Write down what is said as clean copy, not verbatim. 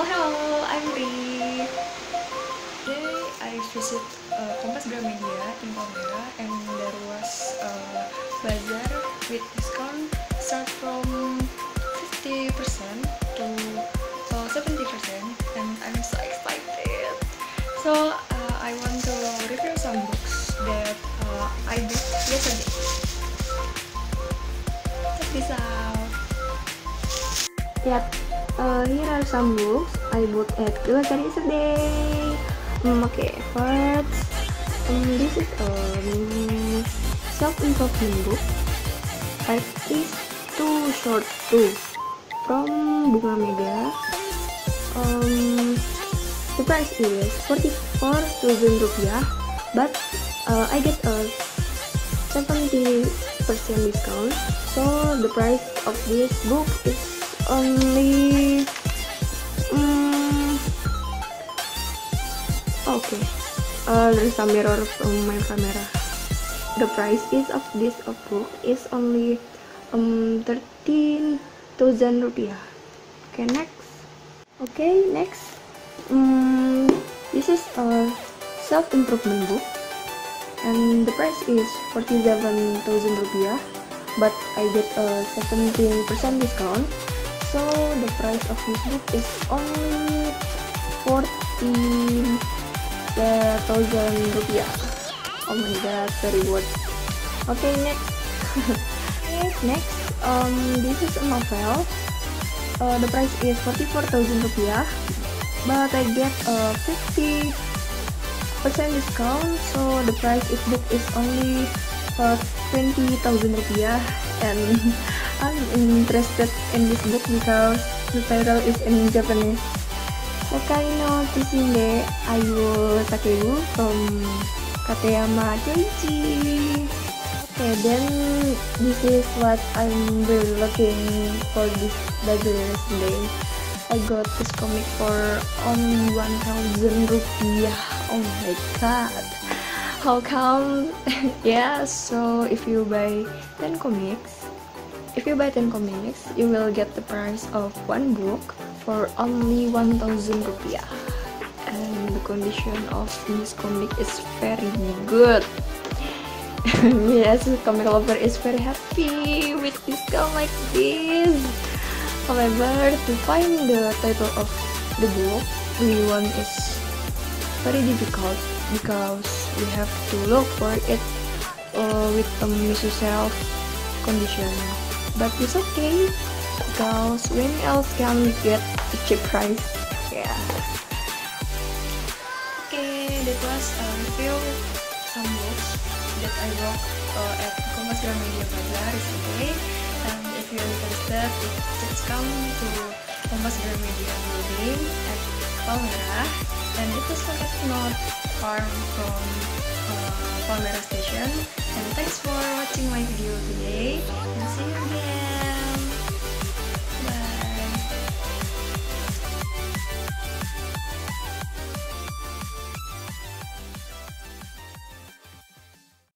Hello, I'm Ri. Today I visit Kompas Gramedia in Palmera, and there was a bazar with discount start from 50% to 70%, and I'm so excited. So I want to review some books that I bought yesterday. Check this out. Yep, here are some books I bought at Gramedia yesterday. Okay, first, this is a self-improvement book. Price is too short too. From Buka. The price is 44,000 rupiah, but I get a 70% discount. So the price of this book is only okay. There's a mirror from my camera. The price is of this book is only 13,000 rupiah. Okay, next. This is a self-improvement book, and the price is 47,000 rupiah, but I get a 17% discount. So the price of this book is only 14,000 rupiah. Oh my god, very worth. Okay, next. This is a novel. The price is 44,000 rupiah, but I get a 50% discount. So the price of book is only 20,000 rupiah, and I'm interested in this book because the title is in Japanese. Sakai no Tsusinde Ayo Sakebu from Katayama Choichi. Okay, then this is what I'm really looking for this bazar today. I got this comic for only 1,000 rupiah. Oh my god. How come? Yeah, so if you buy 10 comics, you will get the price of one book for only 1,000 rupiah. And the condition of this comic is very good. Yes, the comic lover is very happy with discount like this. However, to find the title of the book we want is very difficult because we have to look for it with a misself condition. But it's okay because when else can we get a cheap price? Yeah. Okay, that was a review some books that I bought at Kompas Gramedia Bazar yesterday. And if you're interested, just come to Kompas Gramedia building at Palmera, and it is not far from Palmera station. And thanks for watching my video.